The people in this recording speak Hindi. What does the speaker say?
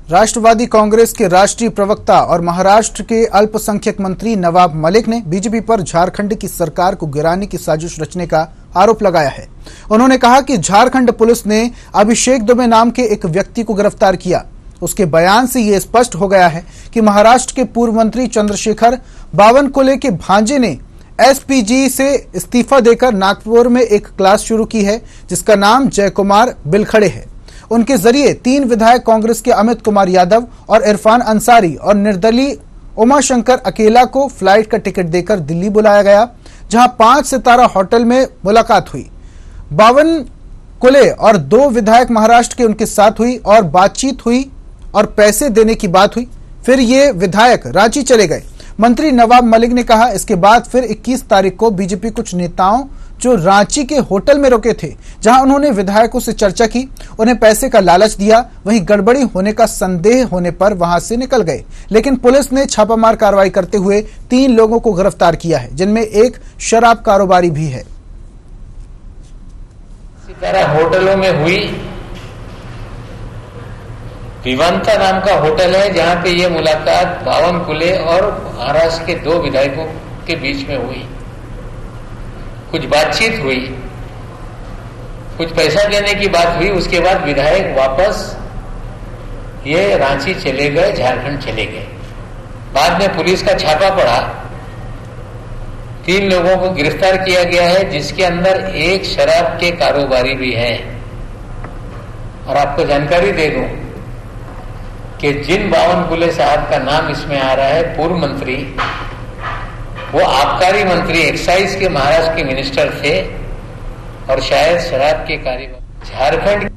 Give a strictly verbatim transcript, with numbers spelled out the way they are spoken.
राष्ट्रवादी कांग्रेस के राष्ट्रीय प्रवक्ता और महाराष्ट्र के अल्पसंख्यक मंत्री नवाब मलिक ने बीजेपी पर झारखंड की सरकार को गिराने की साजिश रचने का आरोप लगाया है। उन्होंने कहा कि झारखंड पुलिस ने अभिषेक दुबे नाम के एक व्यक्ति को गिरफ्तार किया। उसके बयान से यह स्पष्ट हो गया है कि महाराष्ट्र के पूर्व मंत्री चंद्रशेखर बावनकुले के भांजे ने एसपीजी से इस्तीफा देकर नागपुर में एक क्लास शुरू की है, जिसका नाम जय कुमार बिलखड़े है। उनके जरिए तीन विधायक कांग्रेस के अमित कुमार यादव और इरफान अंसारी और निर्दलीय उमाशंकर अकेला को फ्लाइट का टिकट देकर दिल्ली बुलाया गया, जहां पांच सितारा होटल में मुलाकात हुई। बावनकुले और दो विधायक महाराष्ट्र के उनके साथ हुई और बातचीत हुई और पैसे देने की बात हुई। फिर ये विधायक रांची चले गए। मंत्री नवाब मलिक ने कहा, इसके बाद फिर इक्कीस तारीख को बीजेपी कुछ नेताओं जो रांची के होटल में रुके थे, जहां उन्होंने विधायकों से चर्चा की, उन्हें पैसे का लालच दिया। वहीं गड़बड़ी होने का संदेह होने पर वहां से निकल गए, लेकिन पुलिस ने छापामार कार्रवाई करते हुए तीन लोगों को गिरफ्तार किया है, जिनमें एक शराब कारोबारी भी है। इसी तरह होटलों में हुई। विवंता नाम का होटल है जहां पे ये मुलाकात बावनकुले और महाराष्ट्र के दो विधायकों के बीच में हुई। कुछ बातचीत हुई, कुछ पैसा देने की बात हुई। उसके बाद विधायक वापस ये रांची चले गए, झारखंड चले गए। बाद में पुलिस का छापा पड़ा, तीन लोगों को गिरफ्तार किया गया है, जिसके अंदर एक शराब के कारोबारी भी है। और आपको जानकारी दे दूं कि जिन बावनकुले साहब का नाम इसमें आ रहा है, पूर्व मंत्री, वो आबकारी मंत्री एक्साइज के महाराष्ट्र के मिनिस्टर थे और शायद शराब के कारोबार। झारखंड